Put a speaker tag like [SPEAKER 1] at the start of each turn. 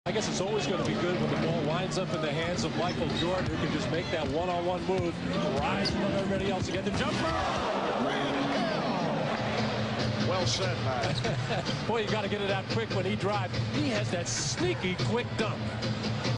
[SPEAKER 1] I guess it's always going to be good when the ball winds up in the hands of Michael Jordan, who can just make that one-on-one move, rise above everybody else to get the jumper.
[SPEAKER 2] Well said, Matt.
[SPEAKER 1] Boy, you got to get it out quick when he drives. He has that sneaky quick dunk.